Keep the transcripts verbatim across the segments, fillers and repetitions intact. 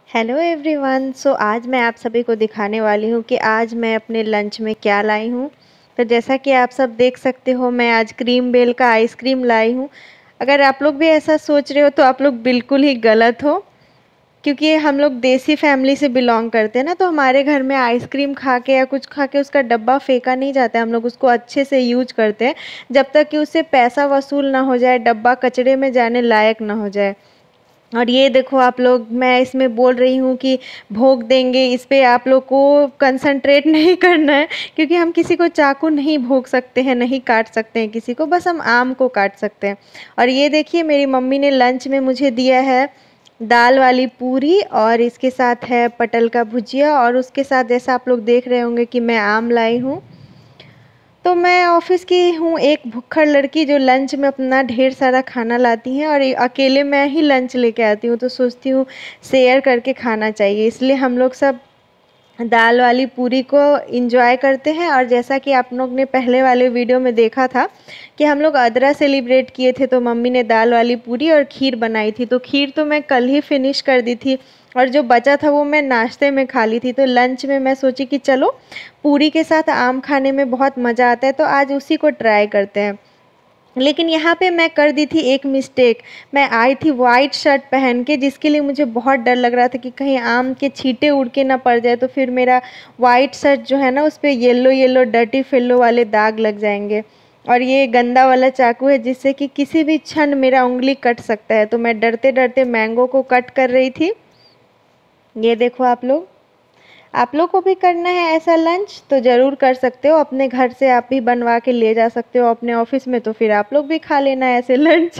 Hello everyone. सो आज मैं आप सभी को दिखाने वाली हूँ कि आज मैं अपने लंच में क्या लाई हूँ। तो जैसा कि आप सब देख सकते हो, मैं आज क्रीम बेल का आइसक्रीम लाई हूँ। अगर आप लोग भी ऐसा सोच रहे हो तो आप लोग बिल्कुल ही गलत हो, क्योंकि हम लोग देसी फैमिली से बिलोंग करते हैं ना, तो हमारे घर में आइसक्रीम खा के या कुछ खा के उसका डब्बा फेंका नहीं जाता है। हम लोग उसको अच्छे से यूज करते हैं जब तक कि उससे पैसा वसूल ना हो जाए, डब्बा कचरे में जाने लायक ना हो जाए। और ये देखो आप लोग, मैं इसमें बोल रही हूँ कि भोग देंगे, इस पे आप लोग को कंसंट्रेट नहीं करना है, क्योंकि हम किसी को चाकू नहीं भोग सकते हैं, नहीं काट सकते हैं किसी को, बस हम आम को काट सकते हैं। और ये देखिए, मेरी मम्मी ने लंच में मुझे दिया है दाल वाली पूरी, और इसके साथ है पटल का भुजिया, और उसके साथ जैसा आप लोग देख रहे होंगे कि मैं आम लाई हूँ। तो मैं ऑफिस की हूँ एक भुक्खड़ लड़की, जो लंच में अपना ढेर सारा खाना लाती हैं, और ये अकेले मैं ही लंच लेके आती हूँ, तो सोचती हूँ शेयर करके खाना चाहिए, इसलिए हम लोग सब दाल वाली पूरी को इंजॉय करते हैं। और जैसा कि आप लोग ने पहले वाले वीडियो में देखा था कि हम लोग अदरा सेलिब्रेट किए थे, तो मम्मी ने दाल वाली पूरी और खीर बनाई थी। तो खीर तो मैं कल ही फिनिश कर दी थी, और जो बचा था वो मैं नाश्ते में खा ली थी। तो लंच में मैं सोची कि चलो पूरी के साथ आम खाने में बहुत मज़ा आता है, तो आज उसी को ट्राई करते हैं। लेकिन यहाँ पे मैं कर दी थी एक मिस्टेक। मैं आई थी वाइट शर्ट पहन के, जिसके लिए मुझे बहुत डर लग रहा था कि कहीं आम के छींटे उड़ के ना पड़ जाए, तो फिर मेरा वाइट शर्ट जो है ना, उस पर येलो येलो डर्टी फेलो वाले दाग लग जाएंगे। और ये गंदा वाला चाकू है, जिससे कि किसी भी क्षण मेरा उंगली कट सकता है। तो मैं डरते डरते मैंगो को कट कर रही थी। ये देखो आप लोग, आप लोग को भी करना है ऐसा लंच तो ज़रूर कर सकते हो। अपने घर से आप भी बनवा के ले जा सकते हो अपने ऑफिस में, तो फिर आप लोग भी खा लेना ऐसे लंच।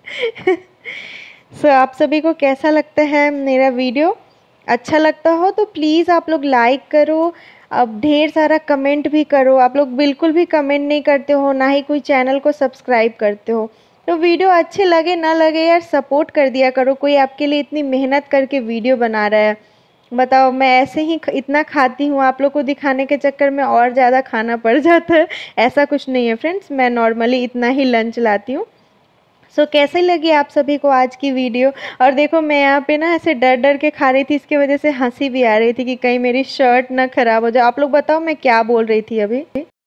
सो आप सभी को कैसा लगता है मेरा वीडियो? अच्छा लगता हो तो प्लीज़ आप लोग लाइक करो, अब ढेर सारा कमेंट भी करो। आप लोग बिल्कुल भी कमेंट नहीं करते हो, ना ही कोई चैनल को सब्सक्राइब करते हो। तो वीडियो अच्छे लगे ना लगे यार, सपोर्ट कर दिया करो। कोई आपके लिए इतनी मेहनत करके वीडियो बना रहा है, बताओ। मैं ऐसे ही इतना खाती हूँ, आप लोग को दिखाने के चक्कर में और ज़्यादा खाना पड़ जाता है। ऐसा कुछ नहीं है फ्रेंड्स, मैं नॉर्मली इतना ही लंच लाती हूँ। सो so, कैसे लगी आप सभी को आज की वीडियो? और देखो, मैं यहाँ पे ना ऐसे डर डर के खा रही थी, इसकी वजह से हंसी भी आ रही थी कि कहीं मेरी शर्ट ना ख़राब हो जाए। आप लोग बताओ मैं क्या बोल रही थी अभी।